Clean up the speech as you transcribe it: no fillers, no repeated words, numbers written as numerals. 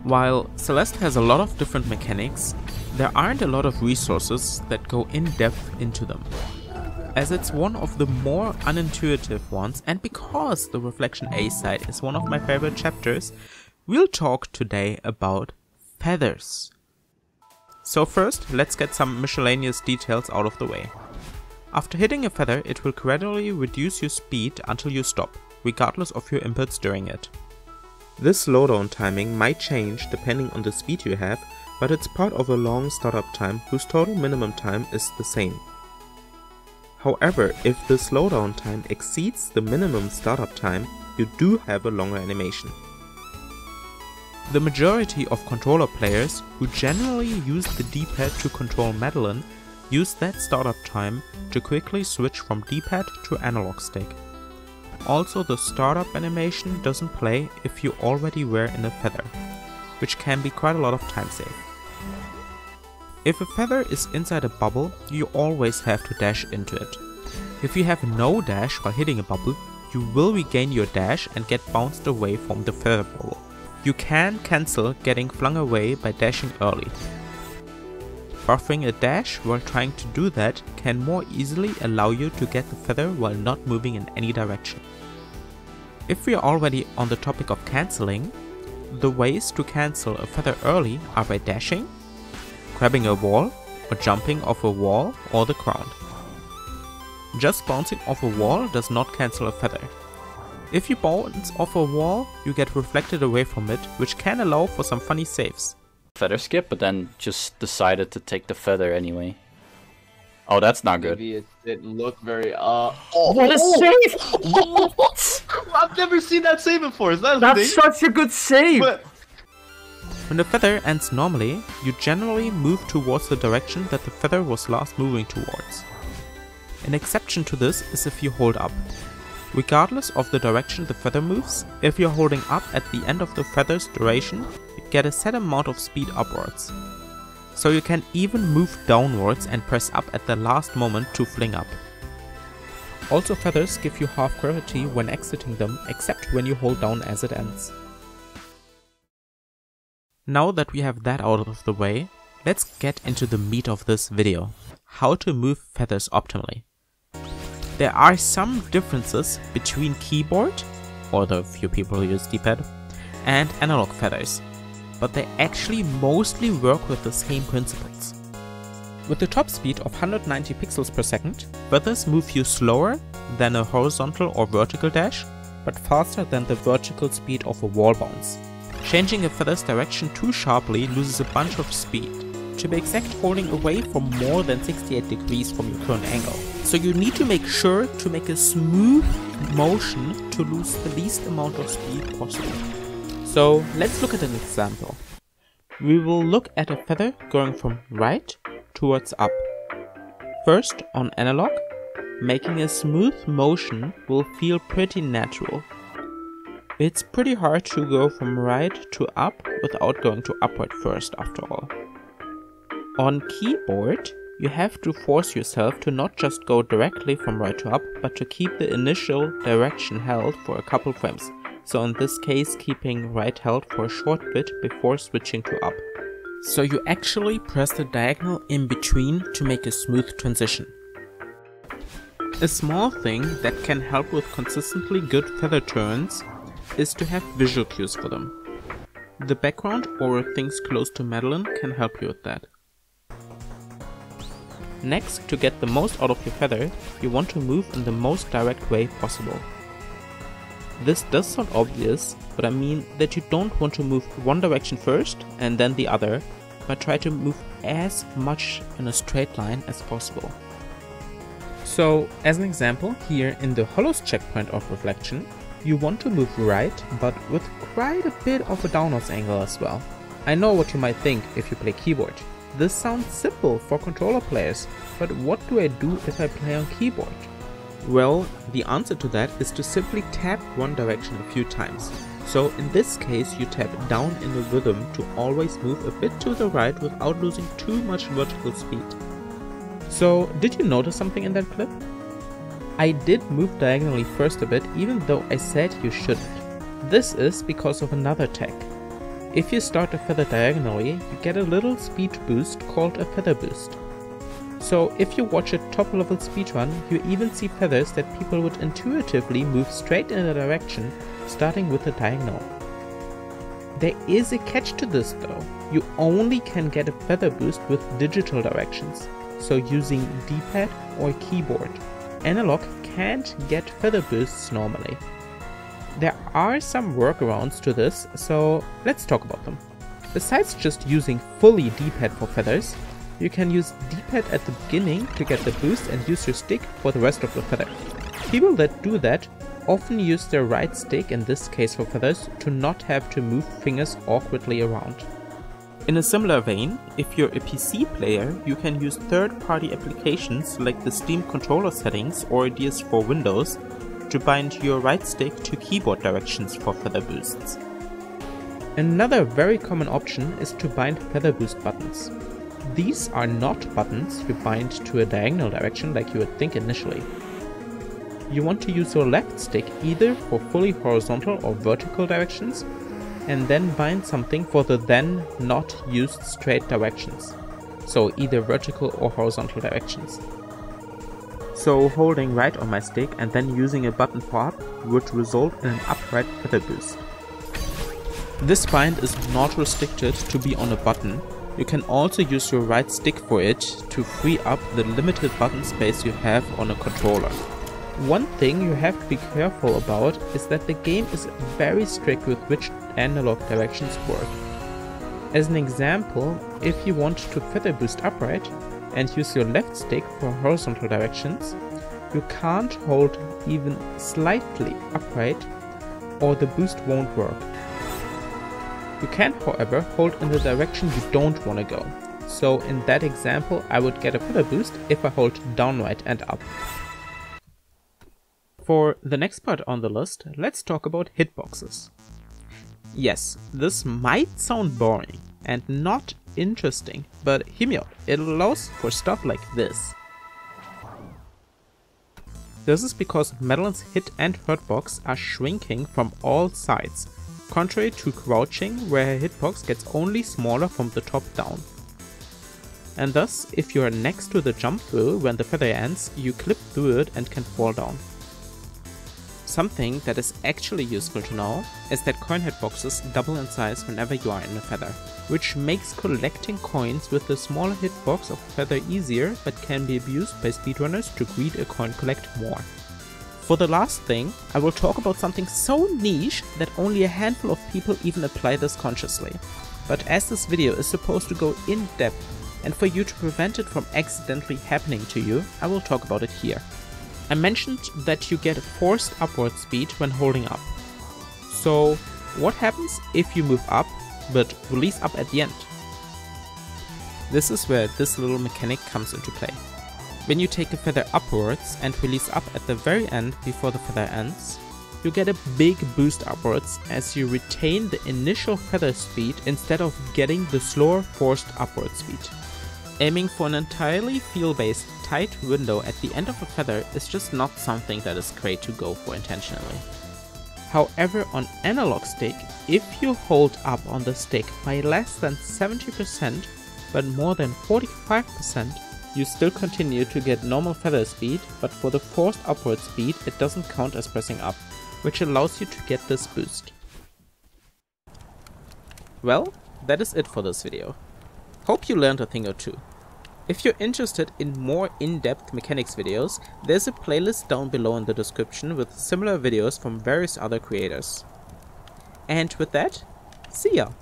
While Celeste has a lot of different mechanics, there aren't a lot of resources that go in depth into them. As it's one of the more unintuitive ones, and because the Reflection A side is one of my favorite chapters, we'll talk today about feathers. So first, let's get some miscellaneous details out of the way. After hitting a feather, it will gradually reduce your speed until you stop, regardless of your inputs during it. This slowdown timing might change depending on the speed you have, but it's part of a long startup time whose total minimum time is the same. However, if the slowdown time exceeds the minimum startup time, you do have a longer animation. The majority of controller players who generally use the D-pad to control Madeline use that startup time to quickly switch from D-pad to analog stick. Also, the startup animation doesn't play if you already were in a feather, which can be quite a lot of time save. If a feather is inside a bubble, you always have to dash into it. If you have no dash while hitting a bubble, you will regain your dash and get bounced away from the feather bubble. You can cancel getting flung away by dashing early. Buffering a dash while trying to do that can more easily allow you to get the feather while not moving in any direction. If we are already on the topic of cancelling, the ways to cancel a feather early are by dashing, grabbing a wall, or jumping off a wall or the ground. Just bouncing off a wall does not cancel a feather. If you bounce off a wall, you get reflected away from it, which can allow for some funny saves. Feather skip, but then just decided to take the feather anyway. Oh, that's not good. Maybe it didn't look very What a save! What? I've never seen that save before. Is that a That's thing? such a good save! But When the feather ends normally, you generally move towards the direction that the feather was last moving towards. An exception to this is if you hold up. Regardless of the direction the feather moves, if you're holding up at the end of the feather's duration, you get a set amount of speed upwards. So you can even move downwards and press up at the last moment to fling up. Also, feathers give you half gravity when exiting them, except when you hold down as it ends. Now that we have that out of the way, let's get into the meat of this video: how to move feathers optimally. There are some differences between keyboard, or the few people who use D-pad, and analog feathers, but they actually mostly work with the same principles. With the top speed of 190 pixels per second, feathers move you slower than a horizontal or vertical dash, but faster than the vertical speed of a wall bounce. Changing a feather's direction too sharply loses a bunch of speed. To be exact, holding away for more than 68 degrees from your current angle. So you need to make sure to make a smooth motion to lose the least amount of speed possible. So let's look at an example. We will look at a feather going from right towards up. First, on analog, making a smooth motion will feel pretty natural. It's pretty hard to go from right to up without going to upward first, after all. On keyboard, you have to force yourself to not just go directly from right to up, but to keep the initial direction held for a couple frames. So in this case, keeping right held for a short bit before switching to up. So you actually press the diagonal in between to make a smooth transition. A small thing that can help with consistently good feather turns is to have visual cues for them. The background or things close to Madeline can help you with that. Next, to get the most out of your feather, you want to move in the most direct way possible. This does sound obvious, but I mean that you don't want to move one direction first and then the other, but try to move as much in a straight line as possible. So, as an example, here in the Hollows checkpoint of Reflection, you want to move right, but with quite a bit of a downwards angle as well. I know what you might think if you play keyboard. This sounds simple for controller players, but what do I do if I play on keyboard? Well, the answer to that is to simply tap one direction a few times. So in this case, you tap down in the rhythm to always move a bit to the right without losing too much vertical speed. So, did you notice something in that clip? I did move diagonally first a bit, even though I said you shouldn't. This is because of another tech. if you start a feather diagonally, you get a little speed boost called a feather boost. So if you watch a top level speedrun, you even see feathers that people would intuitively move straight in a direction, starting with a diagonal. There is a catch to this though. You only can get a feather boost with digital directions, so using D-pad or keyboard. Analog can't get feather boosts normally. There are some workarounds to this, so let's talk about them. Besides just using fully D-pad for feathers, you can use D-pad at the beginning to get the boost and use your stick for the rest of the feather. People that do that often use their right stick, in this case for feathers, to not have to move fingers awkwardly around. In a similar vein, if you're a PC player, you can use third-party applications like the Steam controller settings or DS4 Windows to bind your right stick to keyboard directions for feather boosts. Another very common option is to bind feather boost buttons. These are not buttons you bind to a diagonal direction like you would think initially. You want to use your left stick either for fully horizontal or vertical directions, and then bind something for the then not used straight directions, so either vertical or horizontal directions. So holding right on my stick and then using a button for up would result in an upright feather boost. This bind is not restricted to be on a button. You can also use your right stick for it to free up the limited button space you have on a controller. One thing you have to be careful about is that the game is very strict with which analog directions work. As an example, if you want to feather boost upright and use your left stick for horizontal directions, you can't hold even slightly upright or the boost won't work. You can, however, hold in the direction you don't want to go. So in that example, I would get a feather boost if I hold down right and up. For the next part on the list, let's talk about hitboxes. Yes, this might sound boring and not interesting, but hear me out, it allows for stuff like this. This is because Madeline's hit and hurt box are shrinking from all sides, contrary to crouching where her hitbox gets only smaller from the top down. And thus, if you are next to the jump through when the feather ends, you clip through it and can fall down. Something that is actually useful to know is that coin hitboxes double in size whenever you are in a feather, which makes collecting coins with the smaller hitbox of a feather easier, but can be abused by speedrunners to greed a coin collect more. For the last thing, I will talk about something so niche that only a handful of people even apply this consciously. But as this video is supposed to go in depth, and for you to prevent it from accidentally happening to you, I will talk about it here. I mentioned that you get a forced upward speed when holding up. So what happens if you move up, but release up at the end? This is where this little mechanic comes into play. When you take a feather upwards and release up at the very end before the feather ends, you get a big boost upwards as you retain the initial feather speed instead of getting the slower forced upward speed. Aiming for an entirely feel-based tight window at the end of a feather is just not something that is great to go for intentionally. However, on analog stick, if you hold up on the stick by less than 70% but more than 45%, you still continue to get normal feather speed, but for the forced upward speed it doesn't count as pressing up, which allows you to get this boost. Well, that is it for this video. Hope you learned a thing or two. If you're interested in more in-depth mechanics videos, there's a playlist down below in the description with similar videos from various other creators. And with that, see ya!